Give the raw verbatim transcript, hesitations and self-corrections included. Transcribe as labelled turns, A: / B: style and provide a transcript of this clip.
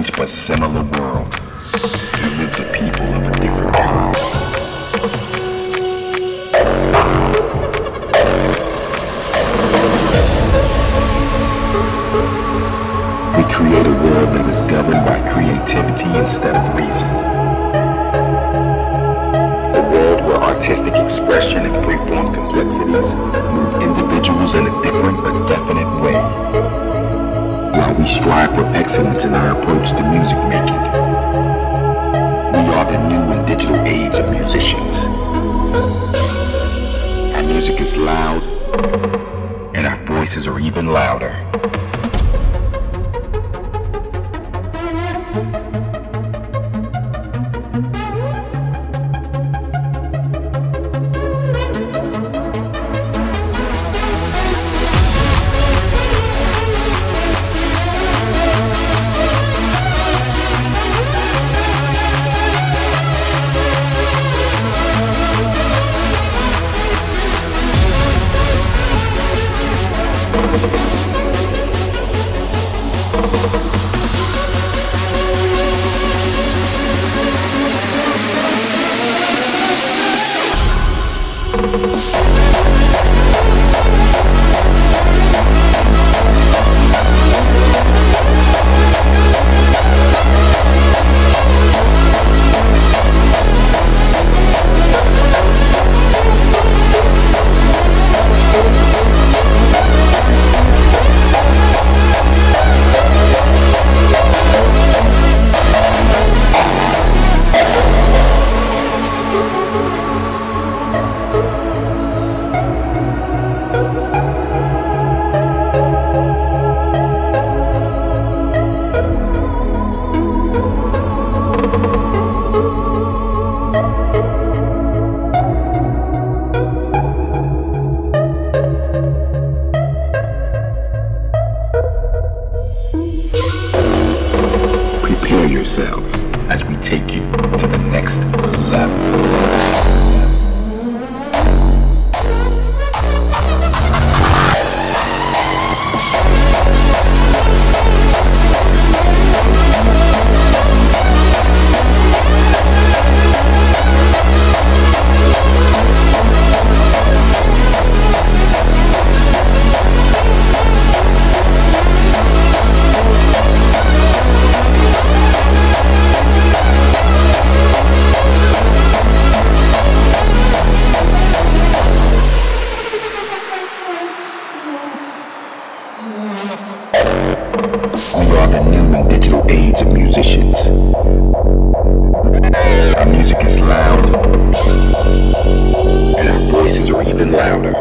A: strange but similar world. Here lives a people of a different kind. We create a world that is governed by creativity instead of reason. A world where artistic expression and free-form complexities move individuals in a different but definite way. While we strive for excellence in our approach to music making, we are the new and digital age of musicians. Our music is loud, and our voices are even louder. Yourselves as we take you to the next level. We are the new and digital age of musicians. Our music is loud, and our voices are even louder.